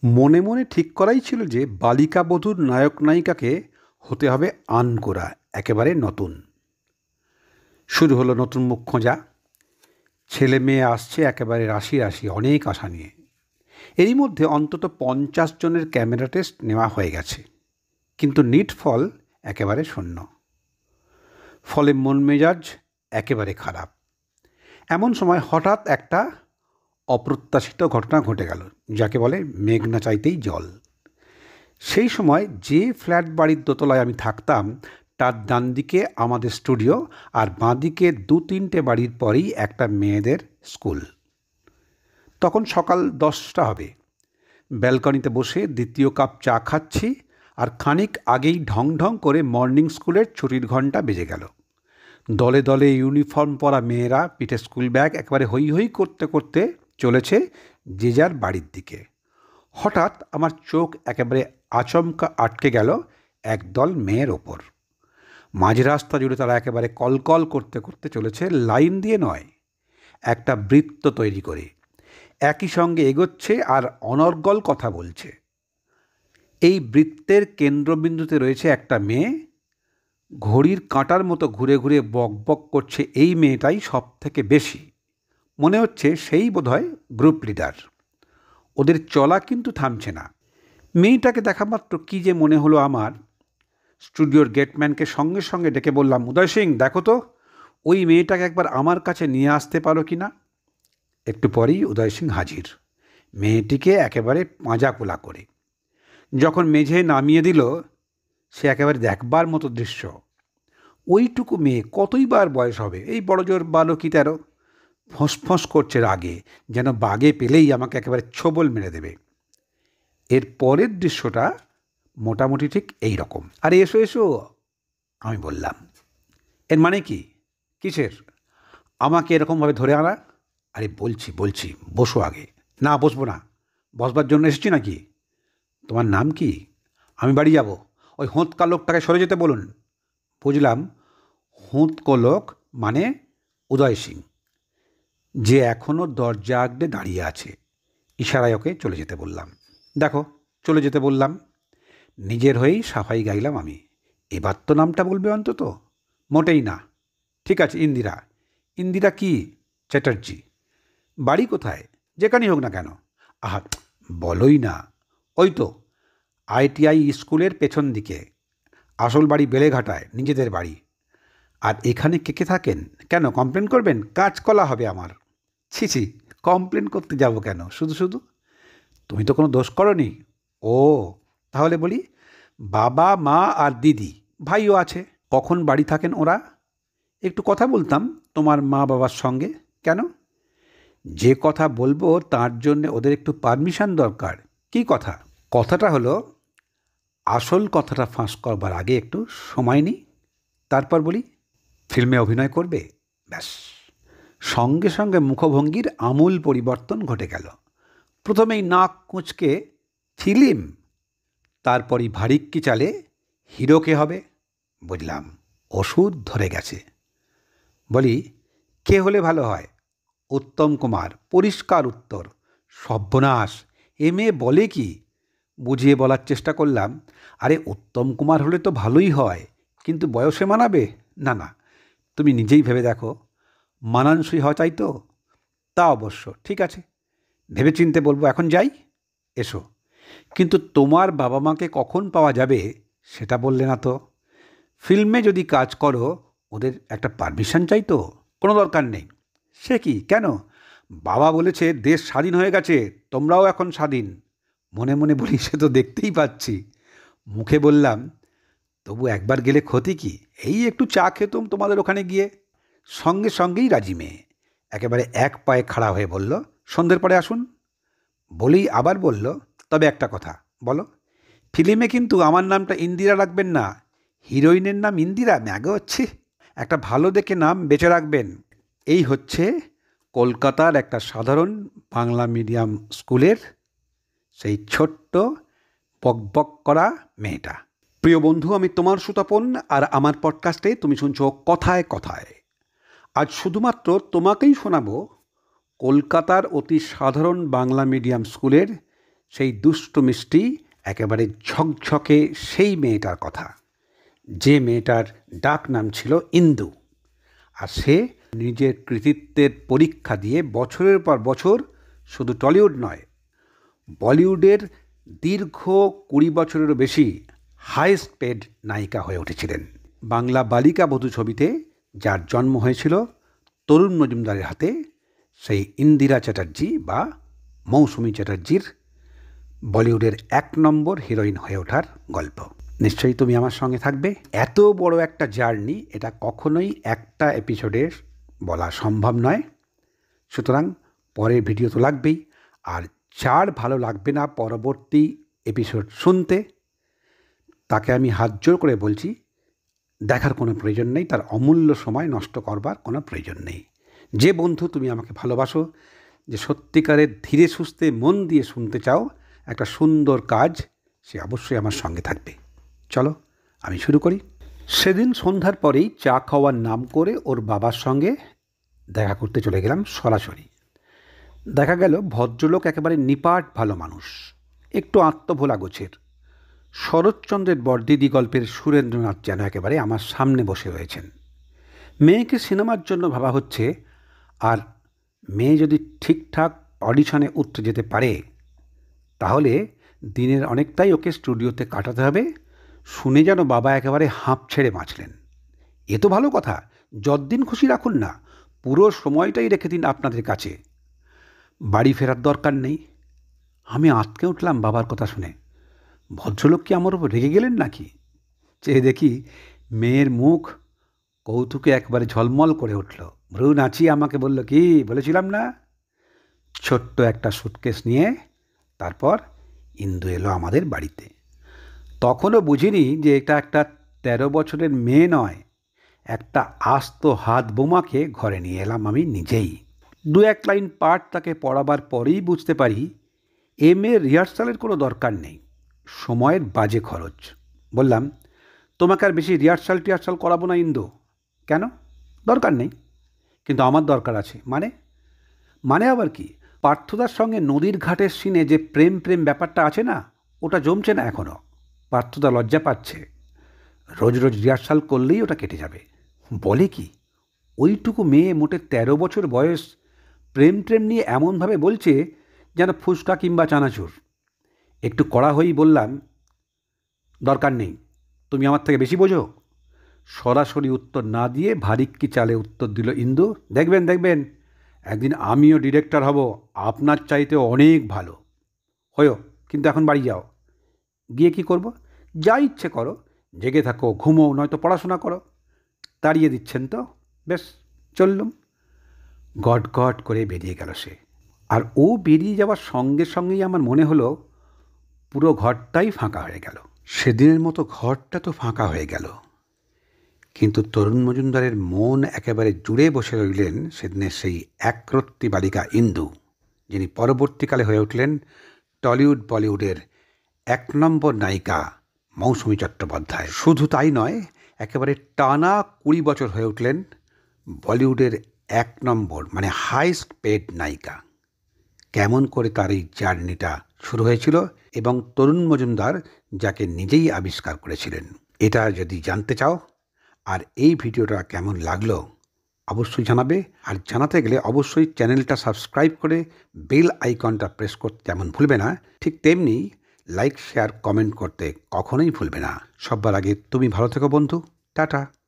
মনে মনে ঠিক করাই ছিল যে বালিকা বধূর নায়ক নায়িকাকে হতে হবে আনকোরা, একেবারে নতুন। শুরু হলো নতুন মুখ খোঁজা। ছেলে মেয়ে আসছে একেবারে রাশি রাশি, অনেক আশা নিয়ে। এরই মধ্যে অন্তত 50 জনের ক্যামেরা টেস্ট নেওয়া হয়ে গেছে, কিন্তু নিট ফল একেবারে শূন্য। ফলে মন মেজাজ একেবারে খারাপ। এমন সময় হঠাৎ একটা অপ্রত্যাশিত ঘটনা ঘটে গেল, যাকে বলে মেঘ না চাইতেই জল। সেই সময় যে ফ্ল্যাট বাড়ির দোতলায় আমি থাকতাম, তার ডান দিকে আমাদের স্টুডিও, আর বাঁ দিকে 2-3টে বাড়ির পরেই একটা মেয়েদের স্কুল। তখন সকাল 10টা হবে। ব্যালকনিতে বসে দ্বিতীয় কাপ চা খাচ্ছি, আর খানিক আগেই ঢং ঢং করে মর্নিং স্কুলের ছুটির ঘণ্টা বেজে গেল। দলে দলে ইউনিফর্ম পরা মেয়েরা পিঠে স্কুল ব্যাগ একেবারে হৈ হৈ করতে করতে চলেছে যে যার বাড়ির দিকে। হঠাৎ আমার চোখ একেবারে আচমকা আটকে গেল একদল মেয়ের ওপর। মাঝ রাস্তা জুড়ে তারা একেবারে কলকল করতে করতে চলেছে, লাইন দিয়ে নয়, একটা বৃত্ত তৈরি করে। একই সঙ্গে এগোচ্ছে আর অনর্গল কথা বলছে। এই বৃত্তের কেন্দ্রবিন্দুতে রয়েছে একটা মেয়ে। ঘড়ির কাঁটার মতো ঘুরে ঘুরে বক বক করছে এই মেয়েটাই সব থেকে বেশি। মনে হচ্ছে সেই বোধহয় গ্রুপ লিডার। ওদের চলা কিন্তু থামছে না। মেয়েটাকে দেখা মাত্র কী যে মনে হলো আমার। স্টুডিওর গেটম্যানকে সঙ্গে সঙ্গে ডেকে বললাম, উদয় সিং, দেখো তো ওই মেয়েটাকে একবার আমার কাছে নিয়ে আসতে পারো কি না। একটু পরেই উদয় সিং হাজির, মেয়েটিকে একেবারে পাঁজা কোলা করে। যখন মেঝে নামিয়ে দিল, সে একেবারে দেখবার মতো দৃশ্য। ওইটুকু মেয়ে, কতই বার বয়স হবে, এই বড়জোর 12 কি 13। ফোঁস করছে রাগে, যেন বাগে পেলেই আমাকে একেবারে ছোবল মেরে দেবে। এর পরের দৃশ্যটা মোটামুটি ঠিক এই রকম। আরে এসো এসো, আমি বললাম। এর মানে কি? কিসের? আমাকে এরকমভাবে ধরে আনা? আরে বলছি বলছি, বসো আগে। না, বসবো না। বসবার জন্য এসেছি নাকি? তোমার নাম কি? আমি বাড়ি যাব। ওই হোঁতকা লোকটাকে সরে যেতে বলুন। বুঝলাম, হোঁতকো লোক মানে উদয় সিং, যে এখনও দরজা আগড়ে দাঁড়িয়ে আছে। ইশারায় ওকে চলে যেতে বললাম। দেখো, চলে যেতে বললাম। নিজের হয়েই সাফাই গাইলাম আমি। এবার তো নামটা বলবে অন্তত। মোটেই না। ঠিক আছে, ইন্দিরা। ইন্দিরা কি? চ্যাটার্জি। বাড়ি কোথায়? যেখানেই হোক না কেন। আহা, বলোই না। ওই তো ITI স্কুলের পেছন দিকে। আসল বাড়ি বেলেঘাটায়, নিজেদের বাড়ি। আর এখানে কে কে থাকেন? কেন, কমপ্লেন করবেন? কাজকলা হবে আমার। ছি ছি, কমপ্লেন করতে যাব কেন শুধু শুধু? তুমি তো কোনো দোষ করনি। ও, তাহলে বলি, বাবা মা আর দিদি, ভাইও আছে। কখন বাড়ি থাকেন ওরা? একটু কথা বলতাম তোমার মা বাবার সঙ্গে। কেন? যে কথা বলবো তার জন্যে ওদের একটু পারমিশন দরকার। কি কথা? কথাটা হলো, আসল কথাটা ফাঁস করবার আগে একটু সময় নিই, তারপর বলি। ফিল্মে অভিনয় করবে? ব্যাস। সঙ্গে সঙ্গে মুখভঙ্গির আমূল পরিবর্তন ঘটে গেল। প্রথমেই নাক কুঁচকে ফিল্ম, তারপরই ভারিক্কি চালে হিরোকে হবে। বুঝলাম, ওষুধ ধরে গেছে। বলি, কে হলে ভালো হয়? উত্তম কুমার। পরিষ্কার উত্তর। সর্বনাশ, এ মেয়ে বলে কি? বুঝিয়ে বলার চেষ্টা করলাম। আরে উত্তম কুমার হলে তো ভালোই হয়, কিন্তু বয়সে মানাবে? না না, তুমি নিজেই ভেবে দেখো, মানানসই হওয়া চাই তো। তা অবশ্য ঠিক আছে, ভেবেচিন্তে বলবো। এখন যাই? এসো। কিন্তু তোমার বাবা মাকে কখন পাওয়া যাবে সেটা বললে না তো। ফিল্মে যদি কাজ করো, ওদের একটা পারমিশন চাই তো। কোনো দরকার নেই। সে কি, কেন? বাবা বলেছে দেশ স্বাধীন হয়ে গেছে, তোমরাও এখন স্বাধীন। মনে মনে বলি, সে তো দেখতেই পাচ্ছি। মুখে বললাম, তবু একবার গেলে ক্ষতি কি? এই একটু চা খেতুম তোমাদের ওখানে গিয়ে। সঙ্গে সঙ্গেই রাজি মেয়ে একেবারে এক পায়ে খাড়া হয়ে বলল, সন্ধ্যের পরে আসুন। বলেই আবার বলল, তবে একটা কথা। বলো। ফিল্মে কিন্তু আমার নামটা ইন্দিরা রাখবেন না। হিরোইনের নাম ইন্দিরা? ম্যাগো হচ্ছে। একটা ভালো দেখে নাম বেছে রাখবেন। এই হচ্ছে কলকাতার একটা সাধারণ বাংলা মিডিয়াম স্কুলের সেই ছোট্ট বকবক করা মেয়েটা। প্রিয় বন্ধু, আমি তোমার সুতপন, আর আমার পডকাস্টে তুমি শুনছো কথায় কথায়। আজ শুধুমাত্র তোমাকেই শোনাবো কলকাতার অতি সাধারণ বাংলা মিডিয়াম স্কুলের সেই দুষ্টু মিষ্টি একেবারে ঝকঝকে সেই মেয়েটার কথা, যে মেয়েটার ডাক নাম ছিল ইন্দু। আর সে নিজের কৃতিত্বের পরীক্ষা দিয়ে বছরের পর বছর শুধু টলিউড নয়, বলিউডের দীর্ঘ 20 বছরেরও বেশি হাইয়েস্ট পেড নায়িকা হয়ে উঠেছিলেন। বাংলা বালিকা বধূ ছবিতে যার জন্ম হয়েছিল তরুণ মজুমদারের হাতে, সেই ইন্দিরা চ্যাটার্জি বা মৌসুমী চ্যাটার্জির বলিউডের 1 নম্বর হিরোইন হয়ে ওঠার গল্প। নিশ্চয়ই তুমি আমার সঙ্গে থাকবে। এত বড় একটা জার্নি, এটা কখনোই একটা এপিসোডে বলা সম্ভব নয়। সুতরাং পরের ভিডিও তো লাগবেই, আর যার ভালো লাগবে না পরবর্তী এপিসোড শুনতে, তাকে আমি হাত জোর করে বলছি, দেখার কোনো প্রয়োজন নেই, তার অমূল্য সময় নষ্ট করবার কোনো প্রয়োজন নেই। যে বন্ধু তুমি আমাকে ভালোবাসো, যে সত্যিকারের ধীরে সুস্থে মন দিয়ে শুনতে চাও একটা সুন্দর কাজ, সে অবশ্যই আমার সঙ্গে থাকবে। চলো আমি শুরু করি। সেদিন সন্ধ্যার পরেই চা খাওয়ার নাম করে ওর বাবার সঙ্গে দেখা করতে চলে গেলাম সরাসরি। দেখা গেল ভদ্রলোক একেবারে নিপাট ভালো মানুষ, একটু আত্মভোলা গোছের। শরৎচন্দ্রের বরদিদি গল্পের সুরেন্দ্রনাথ যেন একেবারে আমার সামনে বসে রয়েছেন। মেয়েকে সিনেমার জন্য ভাবা হচ্ছে, আর মেয়ে যদি ঠিকঠাক অডিশনে উঠতে যেতে পারে তাহলে দিনের অনেকটাই ওকে স্টুডিওতে কাটাতে হবে। শুনে যেন বাবা একেবারে হাঁপ ছেড়ে বাঁচলেন। এ তো ভালো কথা, যতদিন খুশি রাখুন না, পুরো সময়টাই রেখে দিন আপনাদের কাছে, বাড়ি ফেরার দরকার নেই। আমি আঁতকে উঠলাম বাবার কথা শুনে। ভদ্রলোক কি আমার উপর রেগে গেলেন নাকি? চেয়ে দেখি মেয়ের মুখ কৌতুকে একবারে ঝলমল করে উঠল। ভ্রু নাচিয়ে আমাকে বলল, কি বলেছিলাম না? ছোট্ট একটা সুটকেস নিয়ে তারপর ইন্দু এলো আমাদের বাড়িতে। তখনও বুঝিনি যে এটা একটা 13 বছরের মেয়ে নয়, একটা আস্ত হাত বোমাকে ঘরে নিয়ে এলাম আমি নিজেই। 2-1 লাইন পাঠ তাকে পড়াবার পরেই বুঝতে পারি এ মেয়ের রিহার্সালের কোনো দরকার নেই, সময়ের বাজে খরচ। বললাম, তোমাকে আর বেশি রিহার্সাল করাবো না ইন্দু। কেন? দরকার নেই। কিন্তু আমার দরকার আছে। মানে আবার কি? পার্থদার সঙ্গে নদীর ঘাটের সিনে যে প্রেম ব্যাপারটা আছে না, ওটা জমছে না এখনও। পার্থদা লজ্জা পাচ্ছে, রোজ রোজ রিহার্সাল করলেই ওটা কেটে যাবে। বলে কি? ওইটুকু মেয়ে, মোটে 13 বছর বয়স, প্রেম নিয়ে এমনভাবে বলছে যেন ফুচকা কিংবা চানাচুর। একটু কড়া হয়েই বললাম, দরকার নেই, তুমি আমার থেকে বেশি বোঝো। সরাসরি উত্তর না দিয়ে ভারিক্কি চালে উত্তর দিল ইন্দু, দেখবেন একদিন আমিও ডিরেক্টর হব, আপনার চাইতে অনেক ভালো হয়েও। কিন্তু এখন বাড়ি যাও। গিয়ে কি করব? যা ইচ্ছে করো, জেগে থাকো, ঘুমো, নয়তো পড়াশোনা করো। তাড়িয়ে দিচ্ছেন তো? বেশ, চললুম। গট করে বেরিয়ে গেল সে। আর ও বেরিয়ে যাওয়ার সঙ্গে সঙ্গেই আমার মনে হলো পুরো ঘরটাই ফাঁকা হয়ে গেল। সেদিনের মতো ঘরটা তো ফাঁকা হয়ে গেল, কিন্তু তরুণ মজুমদারের মন একেবারে জুড়ে বসে রইলেন সেদিনের সেই একরত্তি বালিকা ইন্দু, যিনি পরবর্তীকালে হয়ে উঠলেন টলিউড বলিউডের 1 নম্বর নায়িকা মৌসুমী চট্টোপাধ্যায়। শুধু তাই নয়, একেবারে টানা 20 বছর হয়ে উঠলেন বলিউডের 1 নম্বর মানে হাইয়েস্ট পেড নায়িকা। কেমন করে তার এই জার্নিটা শুরু হয়েছিল এবং তরুণ মজুমদার যাকে নিজেই আবিষ্কার করেছিলেন, এটা যদি জানতে চাও, আর এই ভিডিওটা কেমন লাগলো অবশ্যই জানাবে। আর জানাতে গেলে অবশ্যই চ্যানেলটা সাবস্ক্রাইব করে বেল আইকনটা প্রেস করতে যেমন ভুলবে না, ঠিক তেমনি লাইক, শেয়ার, কমেন্ট করতে কখনোই ভুলবে না। সবার আগে তুমি ভালো থেকো বন্ধু। টাটা।